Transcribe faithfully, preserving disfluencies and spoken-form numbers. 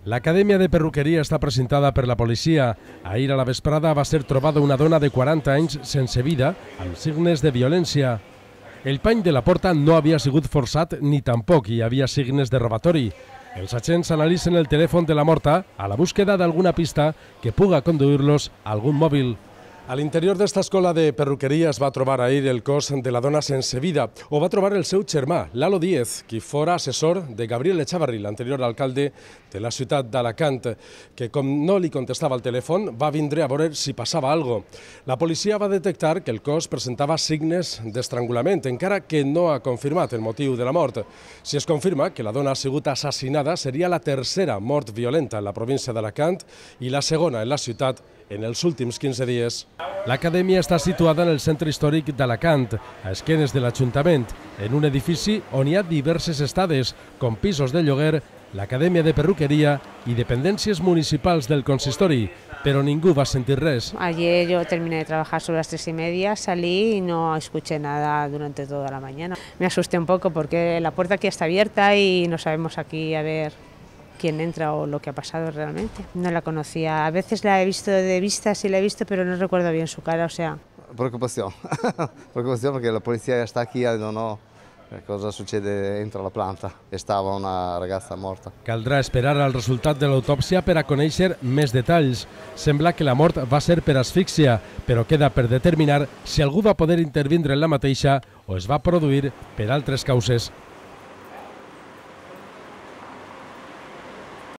L'Acadèmia de Perruqueria està presentada per la policia. Ahir a la vesprada va ser trobada una dona de quaranta anys sense vida, amb signes de violència. El pany de la porta no havia sigut forçat ni tampoc hi havia signes de robatori. Els agents analitzen el telèfon de la morta a la búsqueda d'alguna pista que puga conduir-los a algun mòbil. A l'interior d'esta escola de perruqueria es va trobar ahir el cos de la dona sense vida. Ho va trobar el seu germà, Lalo Díez, qui fora assessor de Gabriel Echavarri, l'anterior alcalde de la ciutat d'Alacant, que com no li contestava al telèfon va vindre a veure si passava alguna cosa. La policia va detectar que el cos presentava signes d'estrangulament, encara que no ha confirmat el motiu de la mort. Si es confirma que la dona ha sigut assassinada, seria la tercera mort violenta en la província d'Alacant i la segona en la ciutat en els últims quinze dies. L'acadèmia està situada en el centre històric d'Alacant, a esquenes de l'Ajuntament, en un edifici on hi ha diverses estades, com pisos de lloguer, l'Acadèmia de Perruqueria i dependències municipals del consistori, però ningú va sentir res. Ayer yo terminé de trabajar sobre las tres y media, salí y no escuché nada durante toda la mañana. Me asusté un poco porque la puerta aquí está abierta y no sabemos aquí a ver quién entra o lo que ha pasado realmente. No la conocía, a veces la he visto de vista, sí la he visto, pero no recuerdo bien su cara, o sea... Preocupación, preocupación porque la policía está aquí y no know cosa succede dentro la planta. Estava una ragazza morta. Caldrà esperar al resultat de l'autòpsia per a conèixer més detalls. Sembla que la mort va ser per asfíxia, però queda per determinar si algú va poder intervindre en la mateixa o es va produir per altres causes.